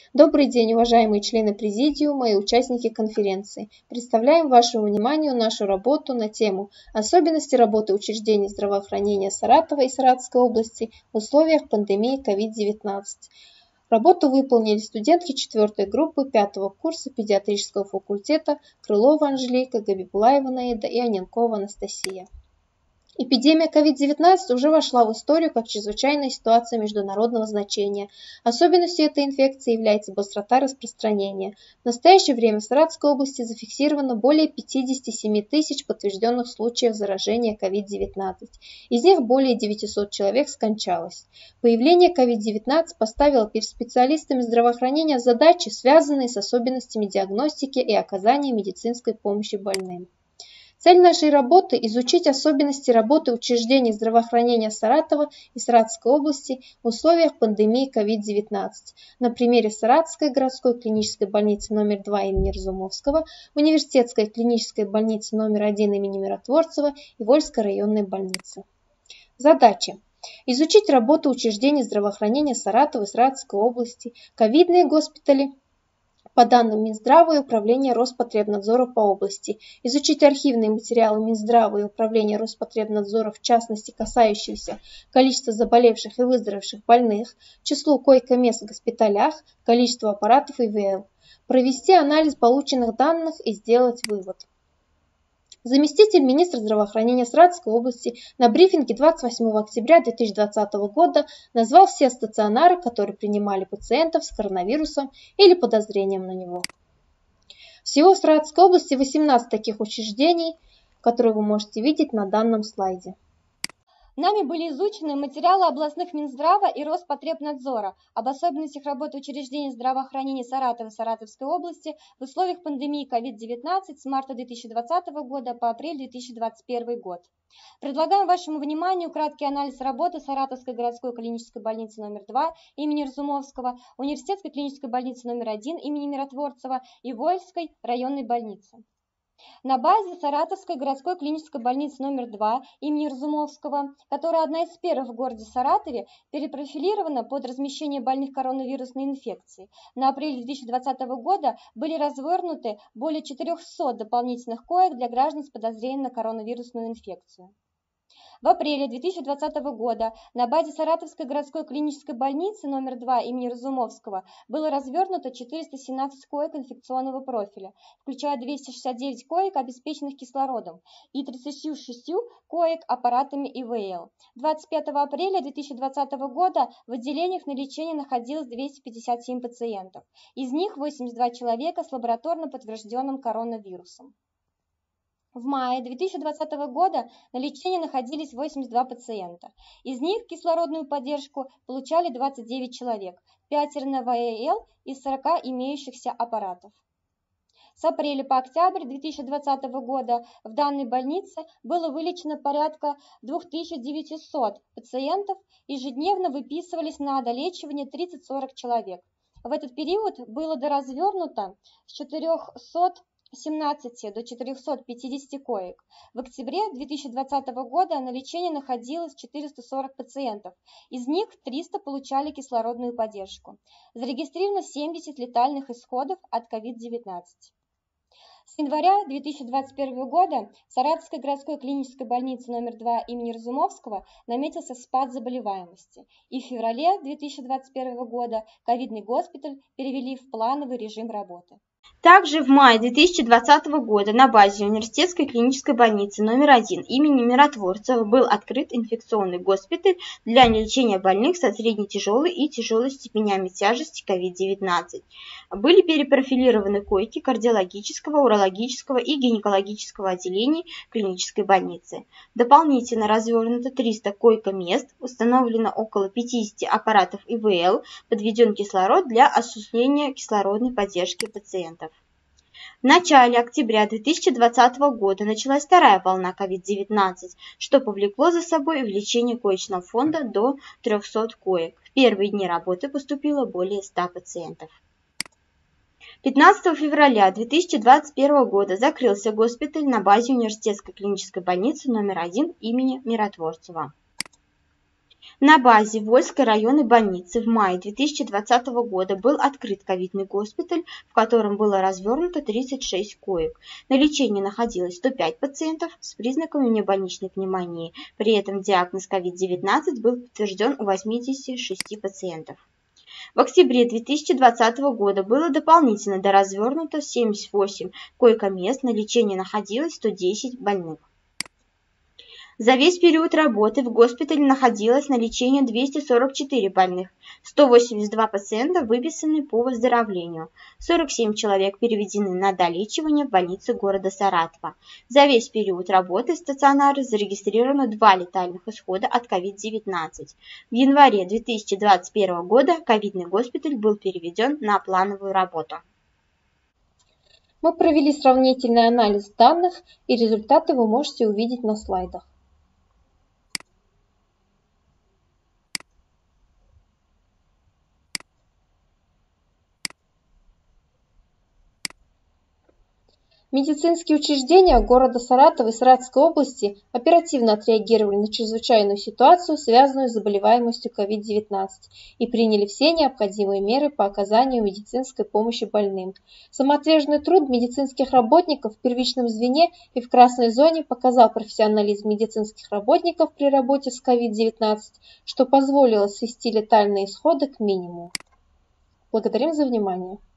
Добрый день, уважаемые члены Президиума и участники конференции. Представляем вашему вниманию нашу работу на тему «Особенности работы учреждений здравоохранения Саратова и Саратовской области в условиях пандемии COVID-19». Работу выполнили студентки 4 группы 5 курса педиатрического факультета Крылова Анжелика, Габибулаева Наида и Аненкова Анастасия. Эпидемия COVID-19 уже вошла в историю как чрезвычайная ситуация международного значения. Особенностью этой инфекции является быстрота распространения. В настоящее время в Саратовской области зафиксировано более 57 тысяч подтвержденных случаев заражения COVID-19. Из них более 900 человек скончалось. Появление COVID-19 поставило перед специалистами здравоохранения задачи, связанные с особенностями диагностики и оказания медицинской помощи больным. Цель нашей работы – изучить особенности работы учреждений здравоохранения Саратова и Саратовской области в условиях пандемии COVID-19 на примере Саратовской городской клинической больницы номер 2 имени Разумовского, Университетской клинической больницы номер 1 имени Миротворцева и Вольской районной больницы. Задачи. Изучить работу учреждений здравоохранения Саратова и Саратовской области, ковидные госпитали, по данным Минздрава и Управления Роспотребнадзора по области, изучить архивные материалы Минздрава и Управления Роспотребнадзора, в частности касающиеся количества заболевших и выздоровевших больных, число койко-мест в госпиталях, количество аппаратов ИВЛ, провести анализ полученных данных и сделать вывод. Заместитель министра здравоохранения Саратовской области на брифинге 28 октября 2020 года назвал все стационары, которые принимали пациентов с коронавирусом или подозрением на него. Всего в Саратовской области 18 таких учреждений, которые вы можете видеть на данном слайде. Нами были изучены материалы областных Минздрава и Роспотребнадзора об особенностях работы учреждений здравоохранения Саратова и Саратовской области в условиях пандемии COVID-19 с марта 2020 года по апрель 2021 год. Предлагаем вашему вниманию краткий анализ работы Саратовской городской клинической больницы номер 2 имени Разумовского, Университетской клинической больницы номер 1 имени Миротворцева и Вольской районной больницы. На базе Саратовской городской клинической больницы номер 2 имени Разумовского, которая одна из первых в городе Саратове, перепрофилирована под размещение больных коронавирусной инфекцией. На апрель 2020 года были развернуты более 400 дополнительных коек для граждан с подозрением на коронавирусную инфекцию. В апреле 2020 года на базе Саратовской городской клинической больницы номер 2 имени Разумовского было развернуто 417 коек инфекционного профиля, включая 269 коек, обеспеченных кислородом, и 36 коек аппаратами ИВЛ. 25 апреля 2020 года в отделениях на лечении находилось 257 пациентов, из них 82 человека с лабораторно подтвержденным коронавирусом. В мае 2020 года на лечении находились 82 пациента. Из них кислородную поддержку получали 29 человек, 5 на ВЛ из 40 имеющихся аппаратов. С апреля по октябрь 2020 года в данной больнице было вылечено порядка 2900 пациентов, ежедневно выписывались на долечивание 30-40 человек. В этот период было доразвернуто с 417 до 450 коек. В октябре 2020 года на лечении находилось 440 пациентов, из них 300 получали кислородную поддержку. Зарегистрировано 70 летальных исходов от COVID-19. С января 2021 года в Саратовской городской клинической больнице номер 2 имени Разумовского наметился спад заболеваемости, и в феврале 2021 года ковидный госпиталь перевели в плановый режим работы. Также в мае 2020 года на базе Университетской клинической больницы номер 1 имени Миротворцева был открыт инфекционный госпиталь для лечения больных со средне-тяжелой и тяжелой степенями тяжести COVID-19. Были перепрофилированы койки кардиологического, урологического и гинекологического отделений клинической больницы. Дополнительно развернуто 300 койко-мест, установлено около 50 аппаратов ИВЛ, подведен кислород для осуществления кислородной поддержки пациентов. В начале октября 2020 года началась вторая волна COVID-19, что повлекло за собой увеличение коечного фонда до 300 коек. В первые дни работы поступило более 100 пациентов. 15 февраля 2021 года закрылся госпиталь на базе Университетской клинической больницы номер 1 имени Миротворцева. На базе Вольской районной больницы в мае 2020 года был открыт ковидный госпиталь, в котором было развернуто 36 коек. На лечении находилось 105 пациентов с признаками внебольничной пневмонии. При этом диагноз COVID-19 был подтвержден у 86 пациентов. В октябре 2020 года было дополнительно доразвернуто 78 койко-мест, на лечении находилось 110 больных. За весь период работы в госпитале находилось на лечении 244 больных, 182 пациента выписаны по выздоровлению, 47 человек переведены на долечивание в больницу города Саратова. За весь период работы стационара зарегистрировано 2 летальных исхода от COVID-19. В январе 2021 года ковидный госпиталь был переведен на плановую работу. Мы провели сравнительный анализ данных, и результаты вы можете увидеть на слайдах. Медицинские учреждения города Саратова и Саратовской области оперативно отреагировали на чрезвычайную ситуацию, связанную с заболеваемостью COVID-19, и приняли все необходимые меры по оказанию медицинской помощи больным. Самоотверженный труд медицинских работников в первичном звене и в красной зоне показал профессионализм медицинских работников при работе с COVID-19, что позволило свести летальные исходы к минимуму. Благодарим за внимание.